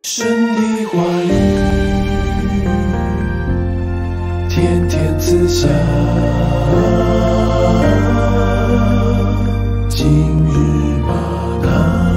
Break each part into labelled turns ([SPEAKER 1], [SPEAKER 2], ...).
[SPEAKER 1] 神的话语，天天赐下，今日吗哪。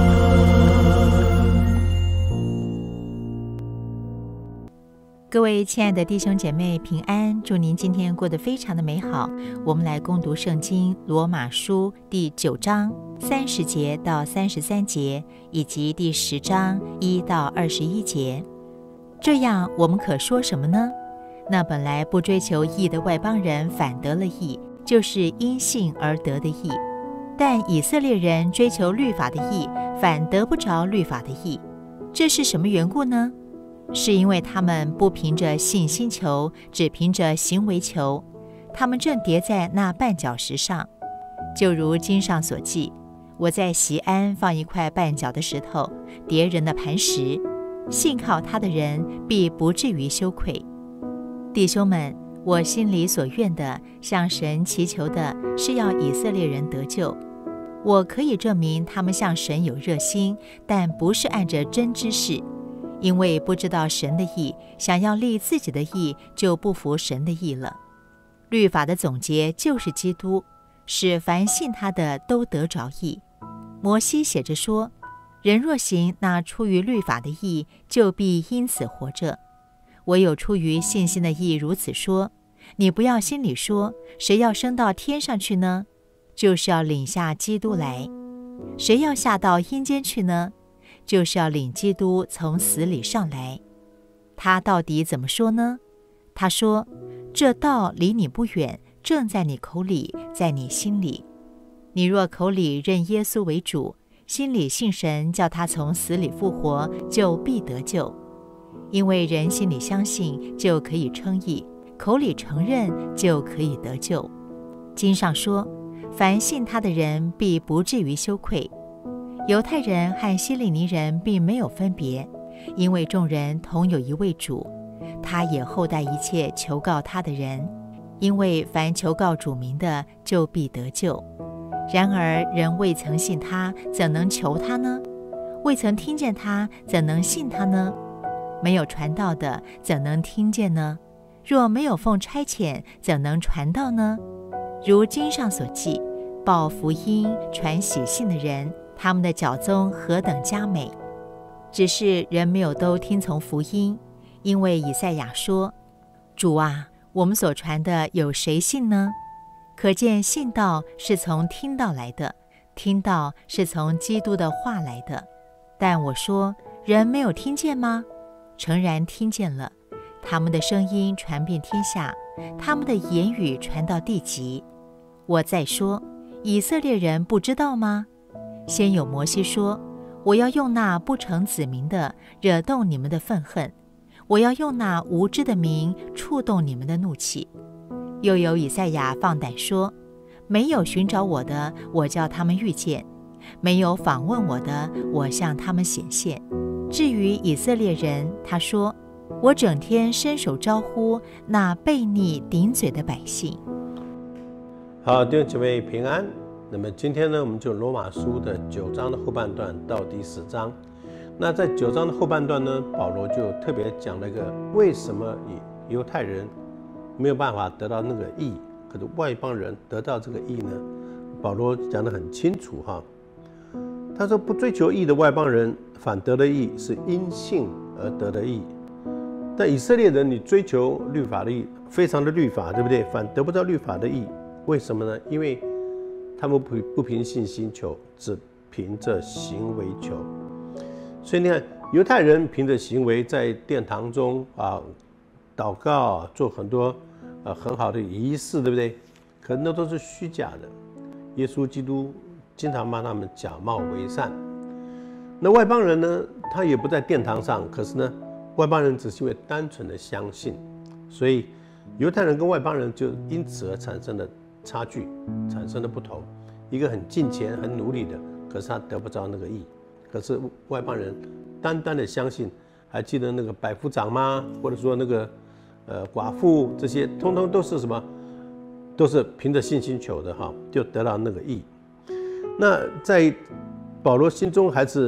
[SPEAKER 2] 各位亲爱的弟兄姐妹平安，祝您今天过得非常的美好。我们来攻读圣经罗马书第9章30节到33节，以及第10章1到21节。这样我们可说什么呢？那本来不追求义的外邦人反得了义，就是因信而得的义。但以色列人追求律法的义，反得不着律法的义。这是什么缘故呢？是因为他们不凭着信心求，只凭着行为求，他们正跌在那绊脚石上。就如经上所记，我在锡安放一块绊脚的石头，跌人的磐石，信靠他的人必不至于羞愧。弟兄们，我心里所愿的，向神祈求的是要以色列人得救。我可以证明他们向神有热心，但不是按着真知识，因为不知道神的义，想要立自己的义，就不服神的义了。律法的总结就是基督，使凡信他的都得着义。摩西写着说，人若行那出于律法的义，就必因此活着。唯有出于信心的义如此说，你不要心里说，谁要升到天上去呢？就是要领下基督来。谁要下到阴间去呢？就是要领基督从死里上来。他到底怎么说呢？他说，这道离你不远，正在你口里，在你心里。你若口里认耶稣为主，心里信神叫他从死里复活，就必得救。因为人心里相信，就可以称义，口里承认，就可以得救。经上说，凡信他的人必不至于羞愧。犹太人和希利尼人并没有分别，因为众人同有一位主，他也厚待一切求告他的人，因为凡求告主名的，就必得救。然而人未曾信他，怎能求他呢？未曾听见他，怎能信他呢？没有传道的，怎能听见呢？若没有奉差遣，怎能传道呢？如经上所记，报福音传喜信的人，他们的脚踪何等佳美！只是人没有都听从福音，因为以赛亚说，主啊，我们所传的有谁信呢？可见信道是从听道来的，听道是从基督的话来的。但我说，人没有听见吗？诚然听见了，他们的声音传遍天下，他们的言语传到地极。我再说，以色列人不知道吗？先有摩西说，我要用那不成子民的惹动你们的愤恨，我要用那无知的民触动你们的怒气。又有以赛亚放胆说，没有寻找我的，我叫他们遇见；没有访问我的，我向他们显现。至于以色列人，他说，我整天伸手招呼那悖逆顶嘴的百姓。
[SPEAKER 3] 好，弟兄姐妹平安。那么今天呢，我们就罗马书的9章的后半段到第10章。那在9章的后半段呢，保罗就特别讲了一个为什么犹太人没有办法得到那个义，可是外邦人得到这个义呢？保罗讲得很清楚哈。他说，不追求义的外邦人反得了义，是因信而得的义。但以色列人，你追求律法的义，非常的律法，对不对？反得不到律法的义，为什么呢？因为他们不凭信心求，只凭着行为求。所以你看，犹太人凭着行为在殿堂中祷告，做很多很好的仪式，对不对？可那都是虚假的。耶稣基督经常骂他们假冒为善。那外邦人呢，他也不在殿堂上，可是呢，外邦人只是因为单纯的相信，所以犹太人跟外邦人就因此而产生了差距，产生了不同。一个很敬虔很努力的，可是他得不着那个义。可是外邦人单单的相信，还记得那个百夫长吗？或者说那个寡妇，这些通通都是什么？都是凭着信心求的哈，就得到那个义。那在保罗心中还是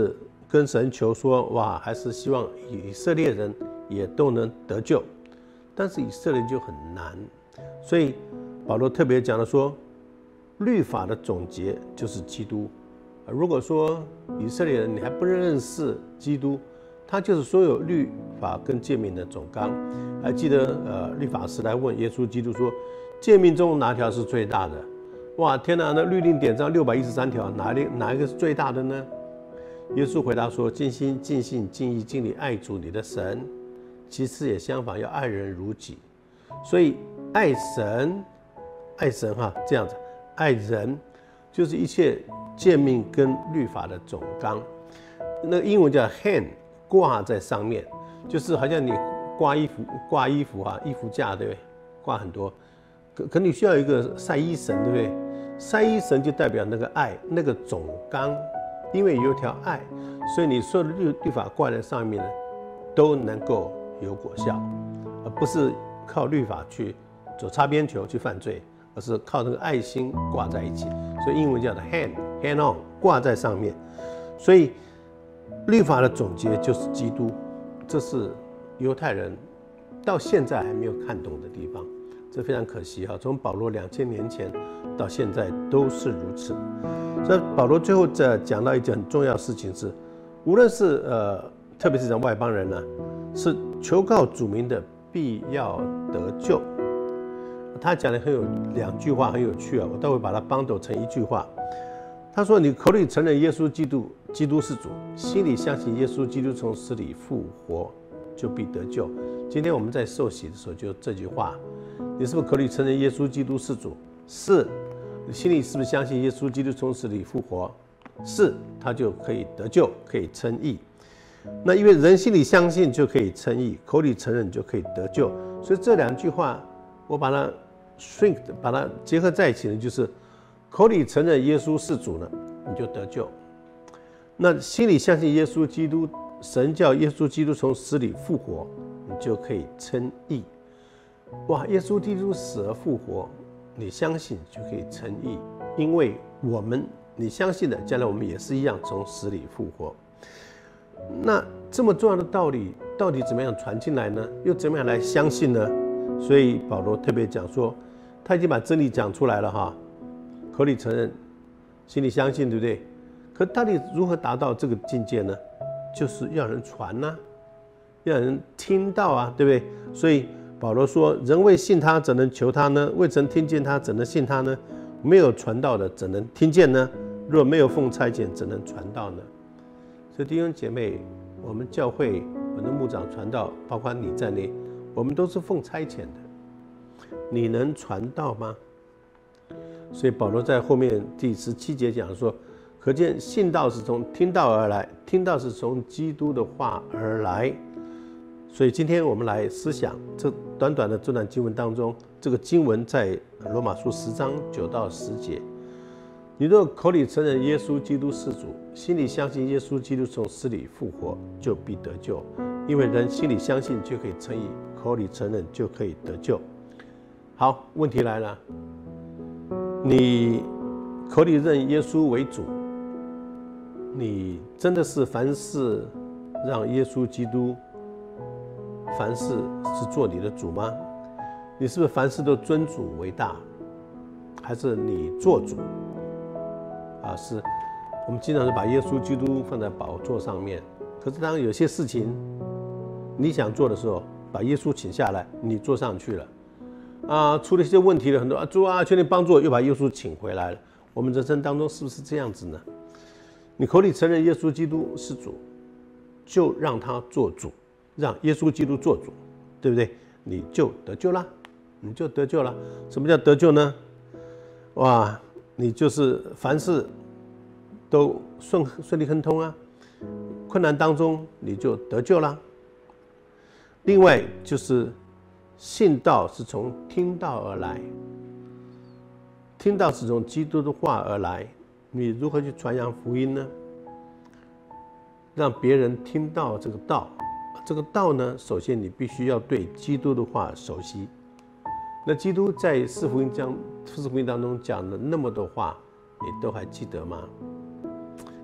[SPEAKER 3] 跟神求说，哇，还是希望以色列人也都能得救，但是以色列就很难，所以保罗特别讲了说，律法的总结就是基督。如果说以色列人你还不认识基督，他就是所有律法跟诫命的总纲。还记得律法师来问耶稣基督说，诫命中哪条是最大的？哇，天哪，那律令典章613条，哪一个是最大的呢？耶稣回答说，尽心尽性尽意尽力爱主你的神，其次也相反，要爱人如己。所以爱神哈，这样子爱人就是一切诫命跟律法的总纲。那个英文叫 hang， 挂在上面，就是好像你挂衣服啊，衣服架对不对？挂很多，可你需要一个晒衣绳对不对？晒衣绳就代表那个爱，那个总纲，因为有一条爱，所以你所有的律法挂在上面呢，都能够有果效，而不是靠律法去走擦边球去犯罪，而是靠那个爱心挂在一起。所以英文叫做 hang on， 挂在上面。所以律法的总结就是基督，这是犹太人到现在还没有看懂的地方，这非常可惜哈。从保罗2000年前到现在都是如此。所以保罗最后讲到一件很重要的事情是，无论是特别是讲外邦人呢，是求告主名的必要得救。他讲的2句话很有趣啊，我待会把它bundle成一句话。他说：“你口里承认耶稣基督是主，心里相信耶稣基督从死里复活，就必得救。”今天我们在受洗的时候就这句话，你是不是口里承认耶稣基督是主？是。你心里是不是相信耶稣基督从死里复活？是，他就可以得救，可以称义。那因为人心里相信就可以称义，口里承认就可以得救，所以这2句话我把它 shrink， 把它结合在一起呢，就是口里承认耶稣是主呢，你就得救；那心里相信耶稣基督，神叫耶稣基督从死里复活，你就可以称义。哇，耶稣基督死而复活，你相信就可以称义，因为你相信的，将来我们也是一样从死里复活。那这么重要的道理，到底怎么样传进来呢？又怎么样来相信呢？所以保罗特别讲说，他已经把真理讲出来了哈，口里承认，心里相信，对不对？可到底如何达到这个境界呢？就是要人传啊，要人听到啊，对不对？所以保罗说，人未信他，怎能求他呢？未曾听见他，怎能信他呢？没有传道的，怎能听见呢？若没有奉差遣，怎能传道呢？所以弟兄姐妹，我们教会很多牧长传道，包括你在内，我们都是奉差遣的。你能传道吗？所以保罗在后面第17节讲说，可见信道是从听道而来，听道是从基督的话而来。所以今天我们来思想这短短的这段经文当中，这个经文在罗马书10章9到10节。你若口里承认耶稣基督是主，心里相信耶稣基督从死里复活，就必得救。因为人心里相信就可以称义，口里承认就可以得救。好，问题来了，你口里认耶稣为主，你真的是凡事让耶稣基督凡事是做你的主吗？你是不是凡事都尊主为大，还是你做主？是我们经常是把耶稣基督放在宝座上面，可是当有些事情你想做的时候，把耶稣请下来，你坐上去了出了一些问题了，很多主啊，求你帮助我，又把耶稣请回来了。我们人生当中是不是这样子呢？你口里承认耶稣基督是主，就让他做主，让耶稣基督做主，对不对？你就得救了，你就得救了。什么叫得救呢？哇，你就是凡事都顺利亨通啊，困难当中你就得救了。另外就是信道是从听道而来，听道是从基督的话而来，你如何去传扬福音呢？让别人听到这个道，这个道呢，首先你必须要对基督的话熟悉。那基督在四福音当中讲了那么多话，你都还记得吗？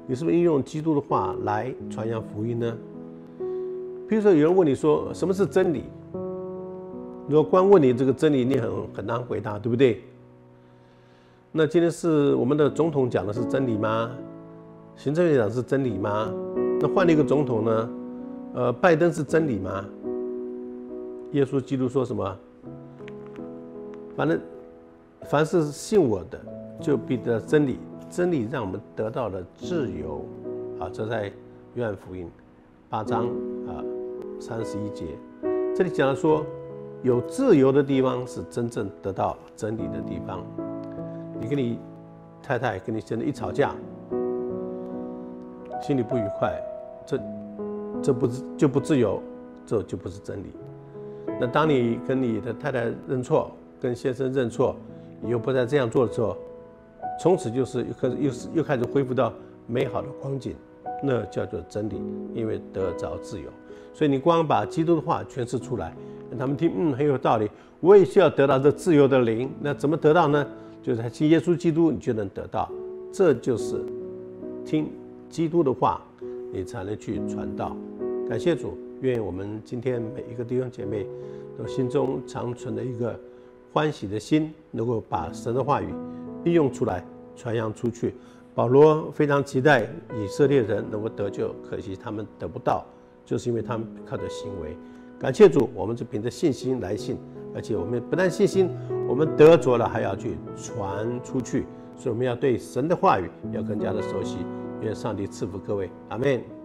[SPEAKER 3] 你是不是应用基督的话来传扬福音呢？比如说有人问你说什么是真理，如果光问你这个真理，你很难回答，对不对？那今天是我们的总统讲的是真理吗？行政院长是真理吗？那换了一个总统呢？拜登是真理吗？耶稣基督说什么？反正凡是信我的，就必得真理。真理让我们得到了自由啊！这在约翰福音8章31节，这里讲了说，有自由的地方是真正得到真理的地方。你跟你太太跟你先生一吵架，心里不愉快，这就不自由，这就不是真理。那当你跟你的太太认错，跟先生认错，以后不再这样做的时候，从此就是又开始恢复到美好的光景，那叫做真理，因为得着自由。所以你光把基督的话诠释出来，让他们听，很有道理。我也需要得到这自由的灵，那怎么得到呢？就是信耶稣基督，你就能得到。这就是听基督的话，你才能去传道。感谢主，愿我们今天每一个弟兄姐妹都心中常存的一个欢喜的心，能够把神的话语利用出来，传扬出去。保罗非常期待以色列人能够得救，可惜他们得不到，就是因为他们靠着行为。感谢主，我们是凭着信心来信，而且我们不但信心，我们得着了，还要去传出去。所以我们要对神的话语要更加的熟悉。愿上帝赐福各位，阿们。